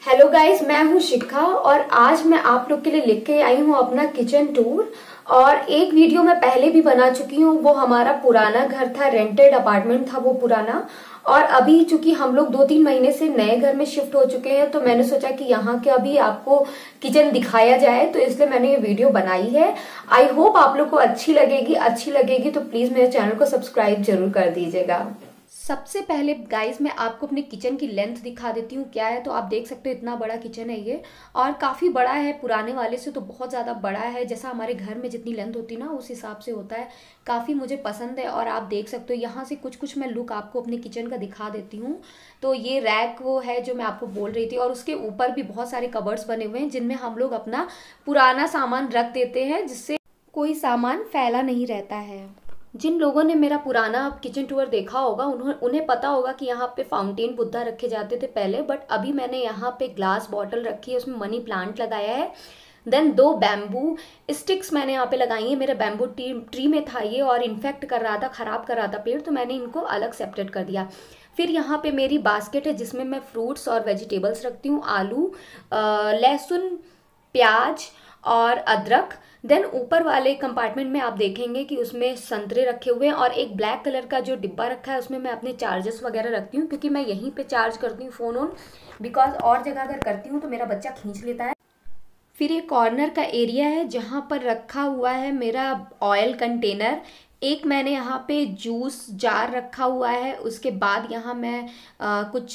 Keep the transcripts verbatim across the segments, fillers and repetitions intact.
Hello guys, मैं हूं शिखा और आज मैं आप लोग के लिए लेके आई हूं अपना किचन टूर। और एक वीडियो मैं पहले भी बना चुकी हूं, वो हमारा पुराना घर था, रेंटेड अपार्टमेंट था वो पुराना। और अभी चूंकि हम लोग दो तीन महीने से नए घर में शिफ्ट हो चुके हैं, तो मैंने सोचा कि यहाँ के अभी आपको किचन दिखाया जाए, तो इसलिए मैंने ये वीडियो बनाई है। आई होप आप लोग को अच्छी लगेगी। अच्छी लगेगी तो प्लीज मेरे चैनल को सब्सक्राइब जरूर कर दीजिएगा। सबसे पहले गाइस मैं आपको अपने किचन की लेंथ दिखा देती हूँ क्या है। तो आप देख सकते हो इतना बड़ा किचन है ये, और काफ़ी बड़ा है, पुराने वाले से तो बहुत ज़्यादा बड़ा है। जैसा हमारे घर में जितनी लेंथ होती है ना, उस हिसाब से होता है। काफ़ी मुझे पसंद है। और आप देख सकते हो यहाँ से कुछ कुछ मैं लुक आपको अपने किचन का दिखा देती हूँ। तो ये रैक वो है जो मैं आपको बोल रही थी, और उसके ऊपर भी बहुत सारे कबर्ड्स बने हुए हैं जिनमें हम लोग अपना पुराना सामान रख देते हैं, जिससे कोई सामान फैला नहीं रहता है। जिन लोगों ने मेरा पुराना किचन टूर देखा होगा उन्होंने उन्हें पता होगा कि यहाँ पे फाउंटेन बुद्धा रखे जाते थे पहले, बट अभी मैंने यहाँ पे ग्लास बॉटल रखी है, उसमें मनी प्लांट लगाया है। देन दो बैम्बू स्टिक्स मैंने यहाँ पे लगाई है। मेरे बैम्बू ट्री ट्री में था ये, और इन्फेक्ट कर रहा था, ख़राब कर रहा था पेड़, तो मैंने इनको अलग सेपरेट कर दिया। फिर यहाँ पे मेरी बास्केट है जिसमें मैं फ्रूट्स और वेजिटेबल्स रखती हूँ, आलू, लहसुन, प्याज और अदरक। देन ऊपर वाले कंपार्टमेंट में आप देखेंगे कि उसमें संतरे रखे हुए हैं, और एक ब्लैक कलर का जो डिब्बा रखा है उसमें मैं अपने चार्जर्स वगैरह रखती हूँ, क्योंकि मैं यहीं पे चार्ज करती हूँ फ़ोन ऑन, बिकॉज और जगह अगर करती हूँ तो मेरा बच्चा खींच लेता है। फिर ये कॉर्नर का एरिया है जहाँ पर रखा हुआ है मेरा ऑयल कंटेनर। एक मैंने यहाँ पे जूस जार रखा हुआ है। उसके बाद यहाँ मैं आ, कुछ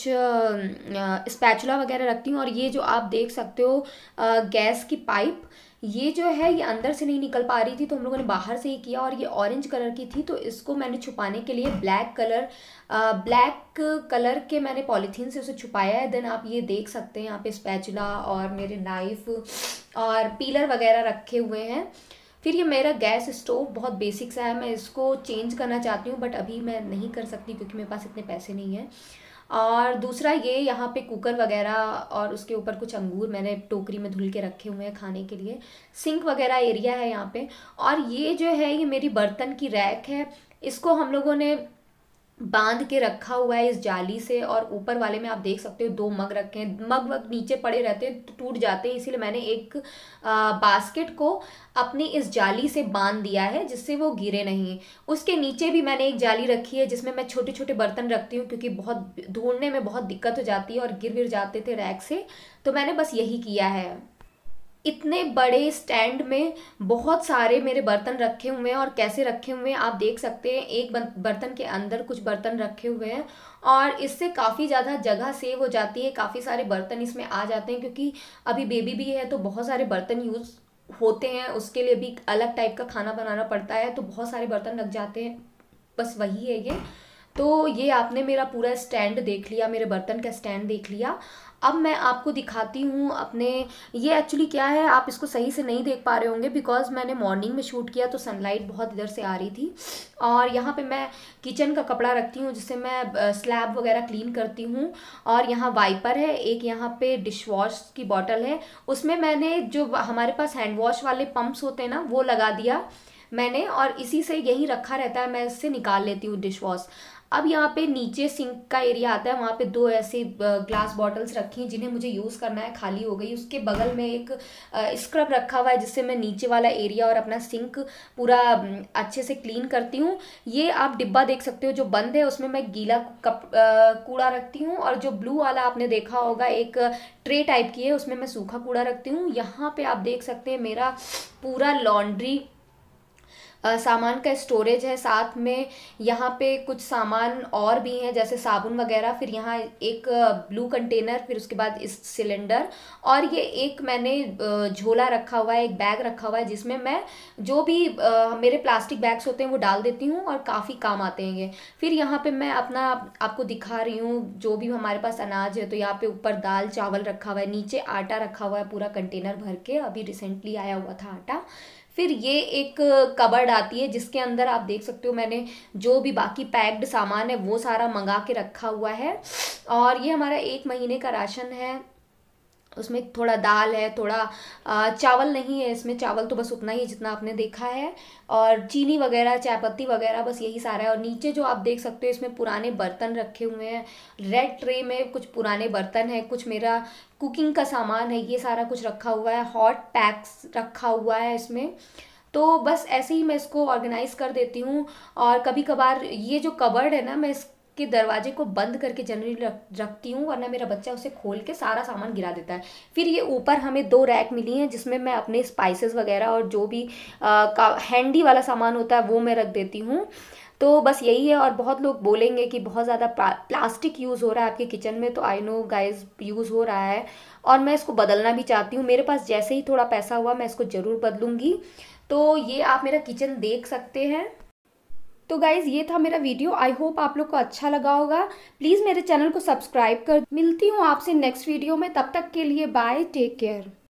स्पैचुला वगैरह रखती हूँ। और ये जो आप देख सकते हो आ, गैस की पाइप, ये जो है ये अंदर से नहीं निकल पा रही थी, तो हम लोगों ने बाहर से ही किया, और ये ऑरेंज कलर की थी, तो इसको मैंने छुपाने के लिए ब्लैक कलर ब्लैक कलर के मैंने पॉलीथीन से उसे छुपाया है। देन आप ये देख सकते हैं यहाँ पे स्पैचुला और मेरे नाइफ और पीलर वगैरह रखे हुए हैं। फिर ये मेरा गैस स्टोव बहुत बेसिक सा है, मैं इसको चेंज करना चाहती हूँ, बट अभी मैं नहीं कर सकती क्योंकि मेरे पास इतने पैसे नहीं हैं। और दूसरा ये यहाँ पे कुकर वगैरह, और उसके ऊपर कुछ अंगूर मैंने टोकरी में धुल के रखे हुए हैं खाने के लिए। सिंक वगैरह एरिया है यहाँ पे। और ये जो है ये मेरी बर्तन की रैक है, इसको हम लोगों ने बांध के रखा हुआ है इस जाली से। और ऊपर वाले में आप देख सकते हो दो मग रखे हैं। मग वग नीचे पड़े रहते हैं तो टूट जाते हैं, इसीलिए मैंने एक आ, बास्केट को अपनी इस जाली से बांध दिया है जिससे वो गिरे नहीं। उसके नीचे भी मैंने एक जाली रखी है जिसमें मैं छोटे छोटे बर्तन रखती हूँ, क्योंकि बहुत ढूंढने में बहुत दिक्कत हो जाती है और गिर गिर जाते थे रैक से, तो मैंने बस यही किया है। इतने बड़े स्टैंड में बहुत सारे मेरे बर्तन रखे हुए हैं, और कैसे रखे हुए हैं आप देख सकते हैं। एक बर्तन के अंदर कुछ बर्तन रखे हुए हैं, और इससे काफ़ी ज़्यादा जगह सेव हो जाती है। काफ़ी सारे बर्तन इसमें आ जाते हैं, क्योंकि अभी बेबी भी है तो बहुत सारे बर्तन यूज़ होते हैं, उसके लिए भी अलग टाइप का खाना बनाना पड़ता है, तो बहुत सारे बर्तन लग जाते हैं। बस वही है ये। तो ये आपने मेरा पूरा स्टैंड देख लिया, मेरे बर्तन का स्टैंड देख लिया। अब मैं आपको दिखाती हूँ अपने, ये एक्चुअली क्या है, आप इसको सही से नहीं देख पा रहे होंगे बिकॉज मैंने मॉर्निंग में शूट किया तो सनलाइट बहुत इधर से आ रही थी। और यहाँ पे मैं किचन का कपड़ा रखती हूँ जिससे मैं स्लैब वगैरह क्लीन करती हूँ। और यहाँ वाइपर है, एक यहाँ पे डिश वॉश की बॉटल है, उसमें मैंने जो हमारे पास हैंड वॉश वाले पंप्स होते हैं ना वो लगा दिया मैंने, और इसी से यही रखा रहता है, मैं इससे निकाल लेती हूँ डिश वॉश। अब यहाँ पे नीचे सिंक का एरिया आता है, वहाँ पे दो ऐसे ग्लास बॉटल्स रखी हैं जिन्हें मुझे यूज़ करना है, खाली हो गई। उसके बगल में एक स्क्रब रखा हुआ है जिससे मैं नीचे वाला एरिया और अपना सिंक पूरा अच्छे से क्लीन करती हूँ। ये आप डिब्बा देख सकते हो जो बंद है, उसमें मैं गीला कप कूड़ा रखती हूँ, और जो ब्लू वाला आपने देखा होगा एक ट्रे टाइप की है, उसमें मैं सूखा कूड़ा रखती हूँ। यहाँ पे आप देख सकते हैं मेरा पूरा लॉन्ड्री Uh, सामान का स्टोरेज है। साथ में यहाँ पे कुछ सामान और भी हैं जैसे साबुन वगैरह। फिर यहाँ एक ब्लू कंटेनर, फिर उसके बाद इस सिलेंडर, और ये एक मैंने झोला रखा हुआ है, एक बैग रखा हुआ है जिसमें मैं जो भी आ, मेरे प्लास्टिक बैग्स होते हैं वो डाल देती हूँ, और काफ़ी काम आते हैं ये। फिर यहाँ पे मैं अपना आपको दिखा रही हूँ जो भी हमारे पास अनाज है, तो यहाँ पे ऊपर दाल चावल रखा हुआ है, नीचे आटा रखा हुआ है पूरा कंटेनर भर के, अभी रिसेंटली आया हुआ था आटा। फिर ये एक कबर्ड आती है जिसके अंदर आप देख सकते हो मैंने जो भी बाकी पैक्ड सामान है वो सारा मंगा के रखा हुआ है। और ये हमारा एक महीने का राशन है। उसमें थोड़ा दाल है, थोड़ा आ, चावल नहीं है इसमें, चावल तो बस उतना ही है जितना आपने देखा है, और चीनी वगैरह, चाय पत्ती वगैरह, बस यही सारा है। और नीचे जो आप देख सकते हो इसमें पुराने बर्तन रखे हुए हैं, रेड ट्रे में कुछ पुराने बर्तन है, कुछ मेरा कुकिंग का सामान है, ये सारा कुछ रखा हुआ है, हॉट पैक्स रखा हुआ है इसमें। तो बस ऐसे ही मैं इसको ऑर्गेनाइज कर देती हूँ। और कभी कभार ये जो कबर्ड है ना, मैं इसके दरवाजे को बंद करके जनरली रख रखती हूँ, वरना मेरा बच्चा उसे खोल के सारा सामान गिरा देता है। फिर ये ऊपर हमें दो रैक मिली हैं जिसमें मैं अपने स्पाइसेस वगैरह और जो भी आ, का हैंडी वाला सामान होता है वो मैं रख देती हूँ। तो बस यही है। और बहुत लोग बोलेंगे कि बहुत ज़्यादा प्लास्टिक यूज़ हो रहा है आपके किचन में, तो आई नो गाइज यूज़ हो रहा है, और मैं इसको बदलना भी चाहती हूँ। मेरे पास जैसे ही थोड़ा पैसा हुआ मैं इसको ज़रूर बदलूँगी। तो ये आप मेरा किचन देख सकते हैं। तो गाइज़ ये था मेरा वीडियो, आई होप आप लोग को अच्छा लगा होगा। प्लीज़ मेरे चैनल को सब्सक्राइब कर। मिलती हूँ आपसे नेक्स्ट वीडियो में, तब तक के लिए बाय, टेक केयर।